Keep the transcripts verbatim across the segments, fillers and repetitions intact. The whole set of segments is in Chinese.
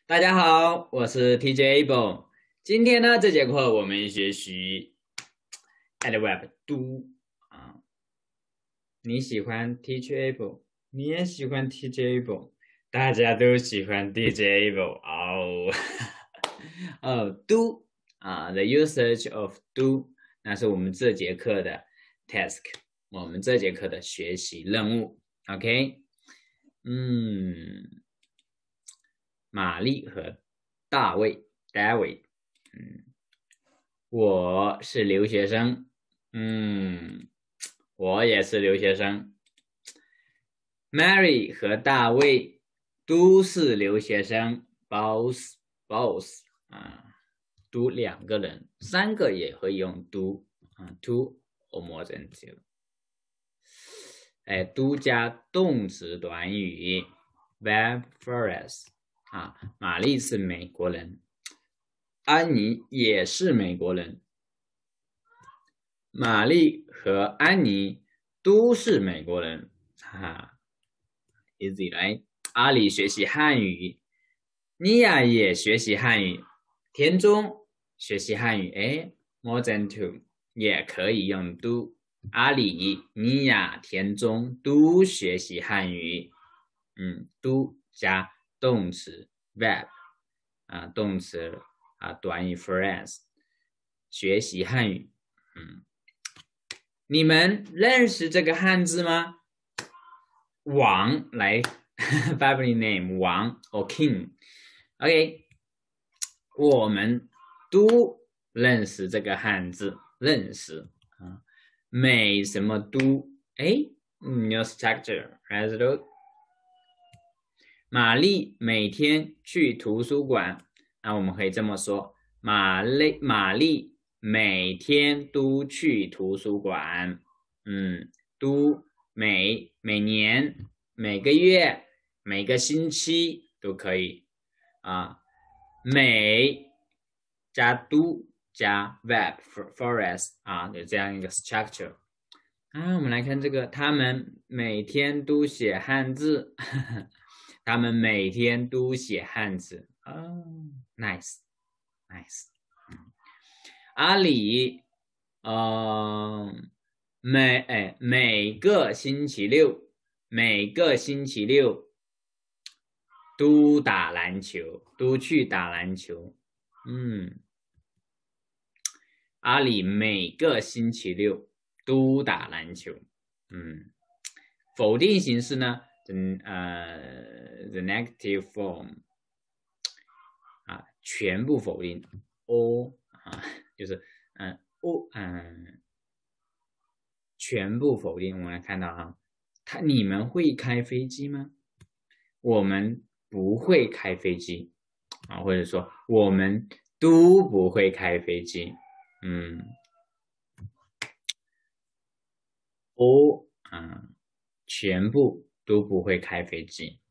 大家好，我是 T J Able。今天呢，这节课我们学习 Adverb do 啊。你喜欢 T J Able，你也喜欢 T J Able，大家都喜欢 T J Able 哦。哦，do 啊，the usage of do，那是我们这节课的 task，我们这节课的学习任务。OK， 嗯。玛丽和大卫 David， 嗯，我是留学生，嗯，我也是留学生。Mary 和大卫都是留学生 both both 啊，都两个人，三个也会用 do 啊 two or more than two。哎，都加动词短语 verb phrase。啊，玛丽是美国人，安妮也是美国人，玛丽和安妮都是美国人，哈哈 ，easy 来。阿里学习汉语，妮亚也学习汉语，田中学习汉语，哎 ，more than two 也可以用 do。阿里、妮亚、田中都学习汉语，嗯，do 加动词 verb 啊，动词啊，短语 phrase， 学习汉语。嗯，你们认识这个汉字吗？王来 family name 王 or king。OK， 我们都认识这个汉字，认识啊。美什么都，哎 ，new structure，let's look。玛丽每天去图书馆，那我们可以这么说：玛丽玛丽每天都去图书馆。嗯，都每每年、每个月、每个星期都可以啊。每加都加 verb phrase 啊，有这样一个 structure。啊，我们来看这个，他们每天都写汉字。他们每天都写汉字啊、哦、，nice nice。阿里，呃，每哎每个星期六，每个星期六都打篮球，都去打篮球。嗯，阿里每个星期六都打篮球。嗯，否定形式呢？嗯呃 the negative form 啊，全部否定 all 啊，就是嗯 all 嗯，全部否定。我们来看到啊，他你们会开飞机吗？我们不会开飞机啊，或者说我们都不会开飞机。嗯 all 啊，全部都不会开飞机。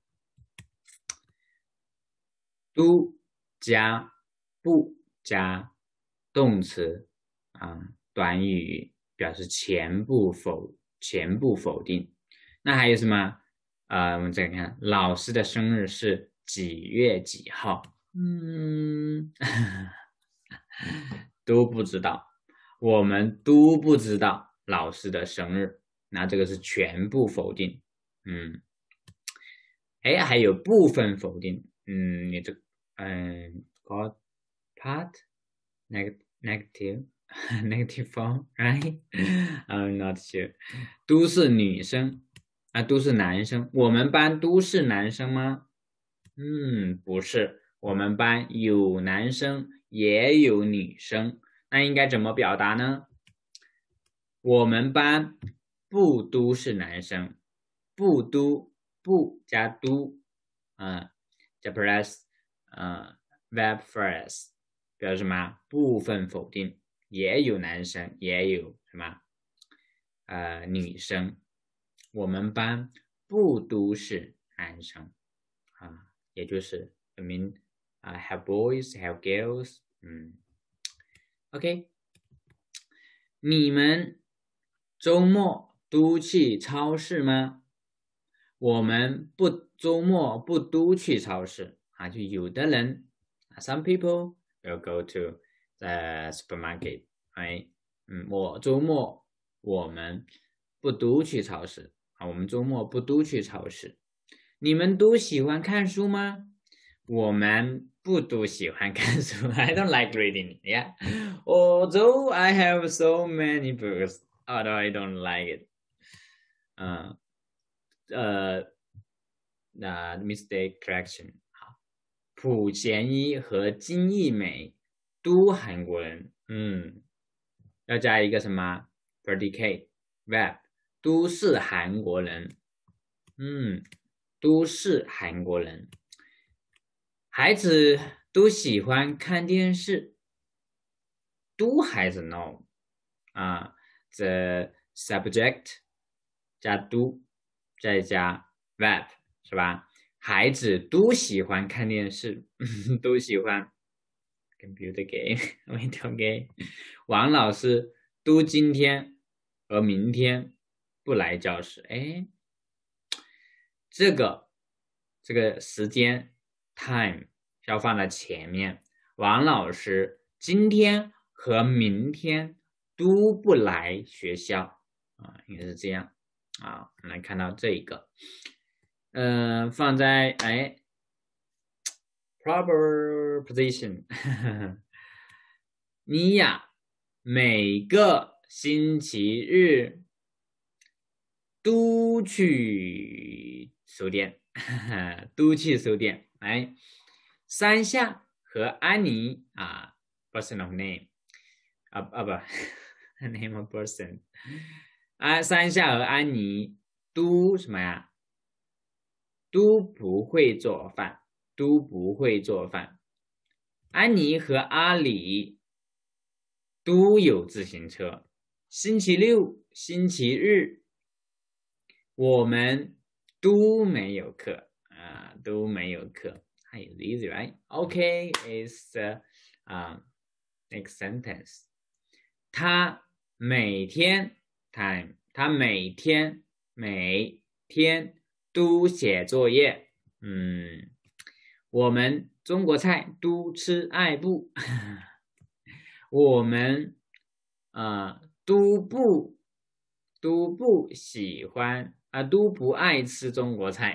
都加不加动词啊，短语表示全部否全部否定。那还有什么？呃，我们再看老师的生日是几月几号？嗯，都不知道，我们都不知道老师的生日。那这个是全部否定。嗯，哎，还有部分否定。嗯，你这嗯 got part negative negative negative form right I'm not sure 都是女生啊，都是男生，我们班都是男生吗？嗯，不是，我们班有男生也有女生。那应该怎么表达呢？我们班不都是男生，不都不加都啊，加 plus 啊 verb phrase 表示什么？部分否定，也有男生，也有什么？呃，女生。我们班不都是男生啊，也就是 I mean 啊、uh, have boys have girls， 嗯 ，OK， 你们周末都去超市吗？我们不周末不都去超市啊，就有的人 ，some people will go to the supermarket，哎，嗯，我周末我们不都去超市啊，我们周末不都去超市。你们都喜欢看书吗？我们不都喜欢看书。I don't like reading. Yeah, although I have so many books, although I don't like it. 嗯，呃，那 mistake correction。好，朴贤一和金逸美都韩国人。嗯，要加一个什么 predicate verb， 都是韩国人。嗯，都是韩国人。孩子都喜欢看电视。都孩子 no 啊 the subject 加都再加 verb 是吧？孩子都喜欢看电视，都喜欢 computer game video game。王老师都今天和明天不来教室。哎，这个这个时间 time 要放在前面。王老师今天和明天都不来学校啊，应该是这样啊。我们来看到这一个，嗯、呃，放在哎 proper position 你呀，每个星期日都去书店，都去书店。来，山下和安妮啊 ，person of name 啊啊不，name of person 啊，山下和安妮都什么呀？都不会做饭，都不会做饭。安妮和阿里都有自行车。星期六、星期日我们都没有课啊，都没有课。还有 easy right? Okay, is uh, um, next sentence. 他每天 time， 他每天每天都写作业。嗯，我们中国菜都吃爱不，我们啊、呃、都不都不喜欢啊、呃、都不爱吃中国菜。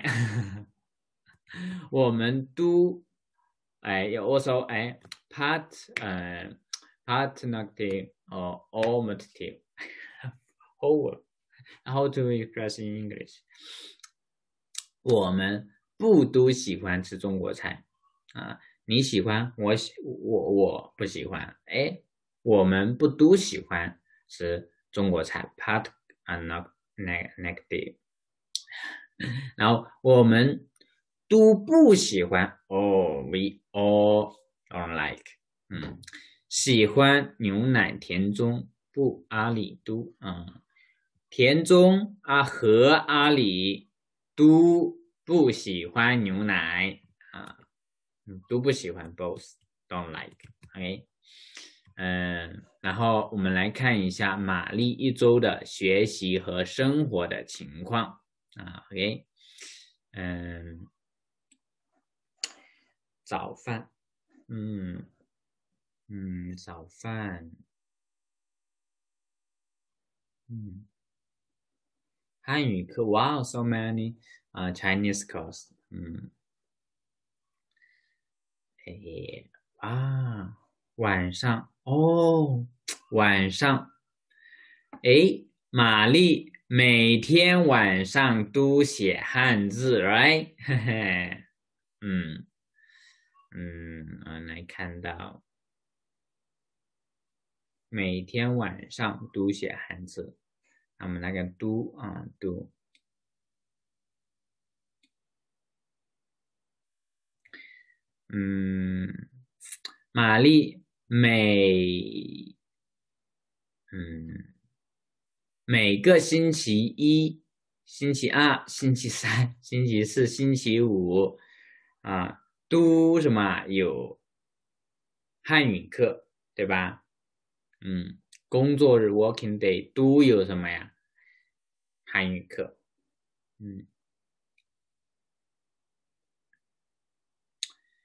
我们都哎有 also 哎 part 呃 participative or alternative whole how to express in English？ 我们不都喜欢吃中国菜啊？你喜欢，我喜我我不喜欢。哎，我们不都喜欢吃中国菜 part are not negative。然后我们都不喜欢哦 we all don't like。嗯，喜欢牛奶田中不阿里都嗯，田中啊和阿里都不喜欢牛奶啊，都不喜欢 both don't like。 OK， 嗯，然后我们来看一下玛丽一周的学习和生活的情况啊。 OK， 嗯，早饭，嗯嗯，早饭，嗯，汉语课 wow so many 啊、uh, Chinese course。 嗯，诶啊，晚上哦，晚上，诶，玛丽每天晚上都写汉字 right 嘿嘿，嗯嗯，我们来看到每天晚上都写汉字。那么那个都啊都，嗯，玛丽每嗯每个星期一、星期二、星期三、星期四、星期五啊都什么有汉语课，对吧？嗯，工作日 working day 都有什么呀？汉语课。嗯。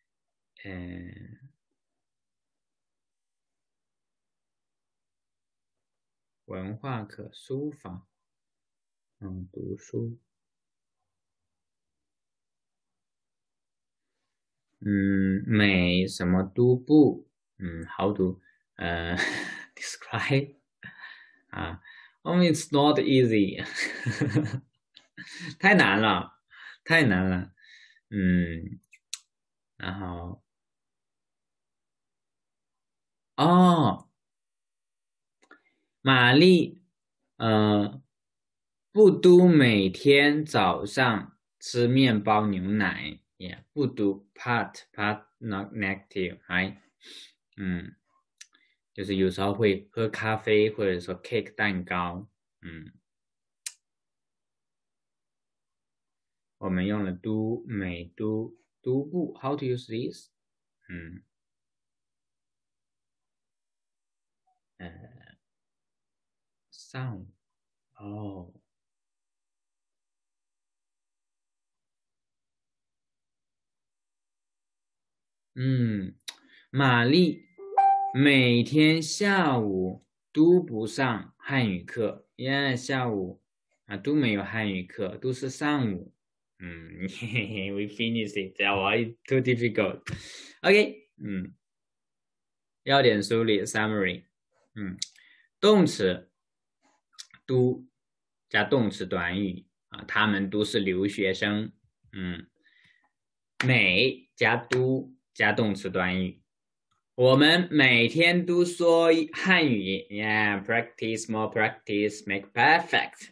嗯，文化课、书法，嗯，读书，嗯，美什么都不，嗯，好读，呃，describe 啊，Oh, it's not easy 太难了，太难了，嗯，然后哦，玛丽，呃，不都每天早上吃面包牛奶，yeah,不都 part part not negative,right?嗯，就是有时候会喝咖啡或者说 cake 蛋糕，嗯，我们用了都每都都不 how to use this?嗯，呃，上午哦，嗯，玛丽每天下午都不上汉语课，因为下午啊都没有汉语课，都是上午。嗯，we finish it. That was too difficult. OK,嗯，要点梳理 summary,嗯，动词都加动词短语啊，他们都是留学生。嗯，每加都加动词短语。我们每天都说汉语 ，Yeah, practice more practice, make perfect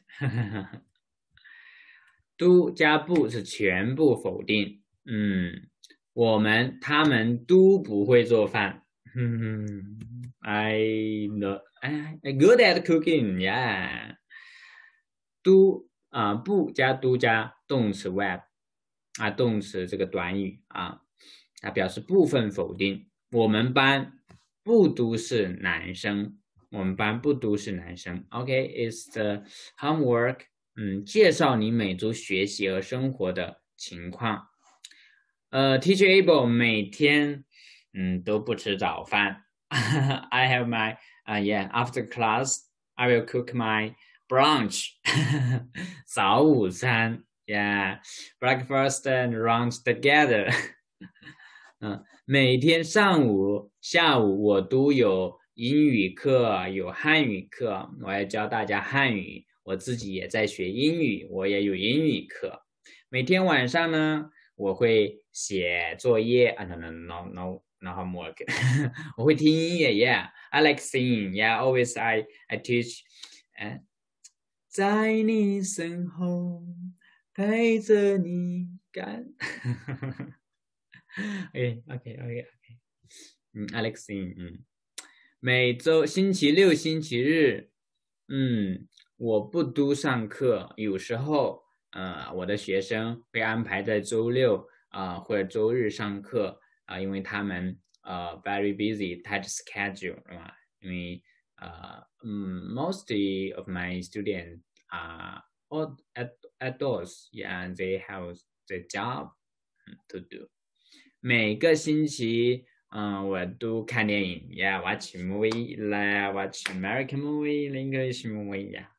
都加不是全部否定，嗯，我们他们都不会做饭，嗯，I know, I good at cooking, yeah。都啊、不加都加动词 web 啊，动词这个短语啊，它表示部分否定。我们班不都是男生，我们班不都是男生。OK,is the homework 嗯，介绍你每周学习和生活的情况。呃，Teacher Able 每天嗯都不吃早饭。I have my 啊、uh, yeah after class I will cook my brunch 早午餐 yeah breakfast and lunch together 嗯，每天上午、下午我都有英语课，有汉语课，我要教大家汉语。我自己也在学英语，我也有英语课。每天晚上呢，我会写作业啊，no no no no no homework 我会听音乐 ，yeah，I like singing, yeah, always I I teach，哎，在你身后陪着你干。OK OK OK OK,嗯，Alex,嗯，每周星期六、星期日，嗯，我不都上课，有时候，呃，我的学生会安排在周六啊、呃、或者周日上课啊、呃，因为他们呃 very busy tight schedule 是吧？因为呃嗯，mostly of my students are all ad adults, yeah, they have the job to do. 每个星期，嗯，我都看电影，Yeah, watch movie, like watch American movie, English movie, yeah.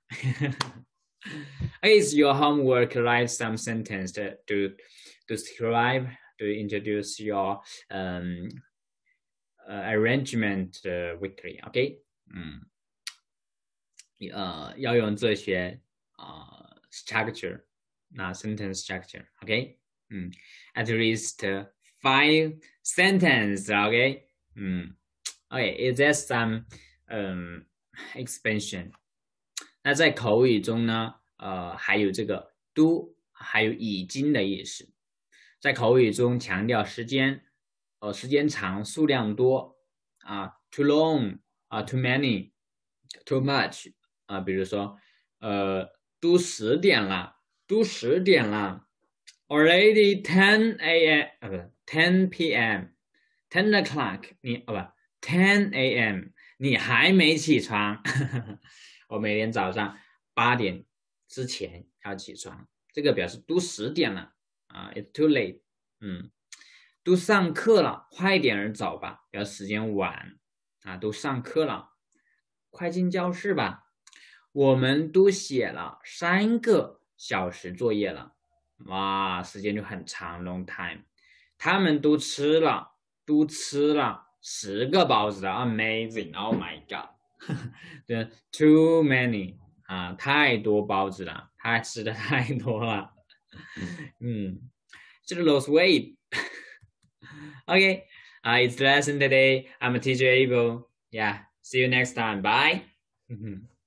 Is your homework write some sentence to to describe to introduce your um uh, arrangement uh, weekly, OK?嗯，呃，要用这些啊、呃 structure,那 sentence structure,OK?、嗯，at least five sentence, OK?嗯，OK, is there some 嗯 expansion?那在口语中呢，呃，还有这个 do,还有已经的意思，在口语中强调时间，呃，时间长，数量多啊 ，too long 啊，too many，too much 啊，比如说，呃，都十点了，都十点了，already ten a m 啊，不是 ten p m，ten o'clock 你哦不 ten a m 你还没起床，我每天早上八点之前要起床，这个表示都十点了啊，it's too late,嗯。 都上课了，快点儿走吧，不要时间晚啊！都上课了，快进教室吧。我们都写了三个小时作业了，哇，时间就很长 ，long time。他们都吃了，都吃了十个包子了 ，amazing！Oh my god！ 对，too many 啊，太多包子了，他吃的太多了。嗯，should lose weight. Okay, uh, it's the lesson today. I'm a teacher Abel. Yeah, see you next time. Bye.